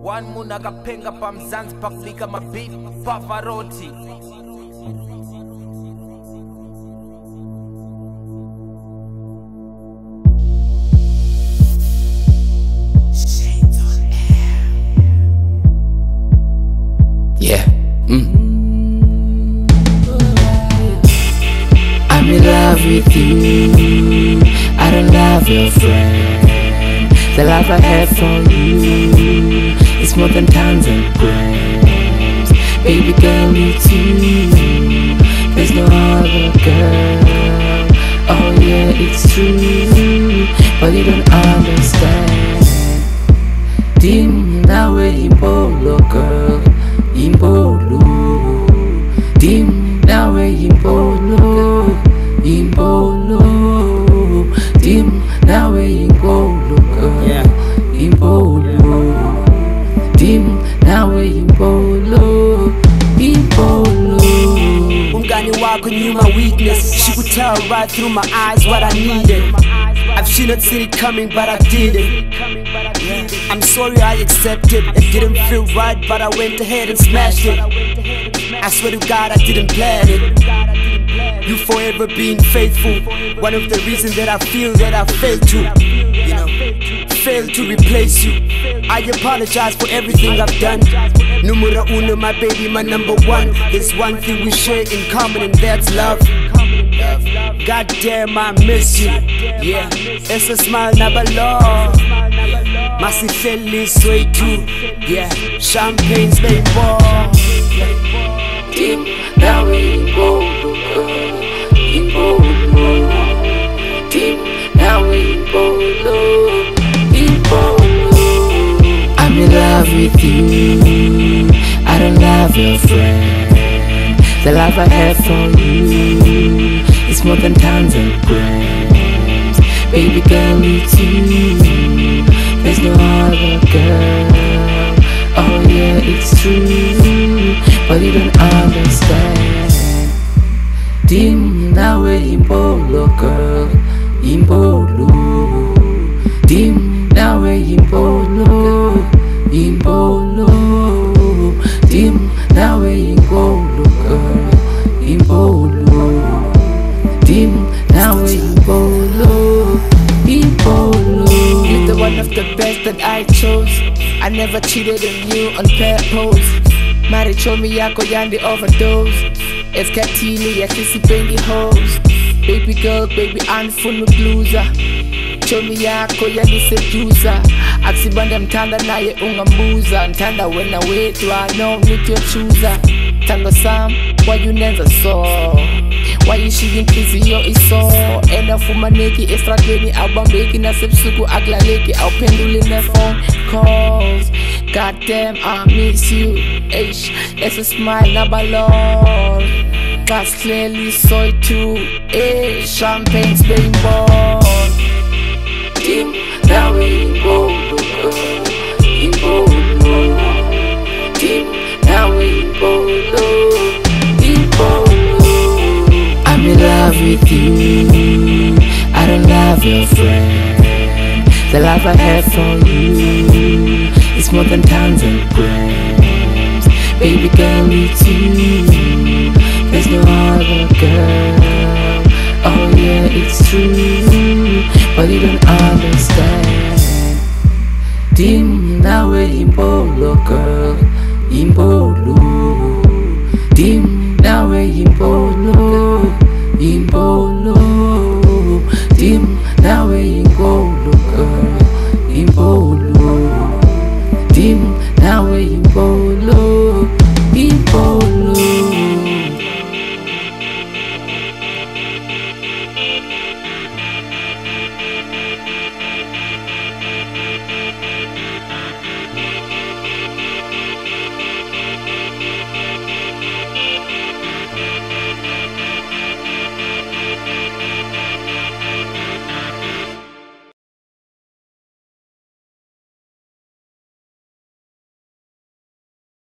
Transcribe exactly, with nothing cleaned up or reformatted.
One muna kapenga pa mzanzi pakulika mabeef Pavarotti. Yeah. Mm. I'm in love with you. I don't love your friend. The love I have for you is more than tons and grams. Baby girl, me too. There's no other girl. Oh yeah, it's true, but you don't understand. Ndim Nawe Yimpolo, girl. Yimpolo, Ndim Nawe Yimpolo, Yimpolo, Ndim Nawe Yimpolo, girl. Yimpolo, Ndim Nawe Yimpolo, Yimpolo. Umngani wakho knew my weakness. She could tell right through my eyes what I needed. I've seen not seen it coming, but I did it. I'm sorry I accepted. It didn't feel right, but I went ahead and smashed it. I swear to God I didn't plan it. You forever being faithful. One of the reasons that I feel that I failed to, you know, failed to replace you. I apologize for everything I've done. Numero uno, my baby, my number one. There's one thing we share in common, and that's love. God damn, I miss you. Yeah, it's a smile, never love. Masifeli sway too. Yeah, champagne's rainbow. Ndim Nawe Yimpolo, girl. Yimpolo, Ndim Nawe Yimpolo, Yimpolo. I'm in love with you. I don't love your friend. The love I have for you is more than tons and grams. Baby girl, me too. There's no other girl. Oh yeah, it's true, but you don't understand. Ndim Nawe Yimpolo, girl. Yimpolo, Ndim Nawe Yimpolo, Yimpolo, Ndim Nawe Yimpolo, girl. Yimpolo, Ndim Nawe Yimpolo, Yimpolo. You're the one of the best that I chose. I never cheated on you on purpose. Marichomi yako yandi overdose. Eskatini ya kisi pengi hoes. Baby girl, baby unfunu bluza. Chomi yako yandi seduza. Aksibanda mtanda naye ungambuza. Mtanda wena wetu I know need your chooser. Tango Sam, why you never saw? Why you shigin busy yo iso? Enda fumaneki estrageni abambeki na sepsuku aglaleki au penduli na phone calls. Goddamn, I miss you. H, it's a smile na balon. Cause clearly so too. Eh, champagne's being born. Ndim Nawe Yimpolo, girl. Yimpolo, Ndim Nawe Yimpolo, Yimpolo. I'm in love with you. I don't love your friend. The love I have for you is more than tons and grams. Baby girl, me too. There's no other girl. Oh yeah, it's true, but you don't understand. Ndim Nawe Yimpolo, girl. Yimpolo, Ndim Nawe Yimpolo.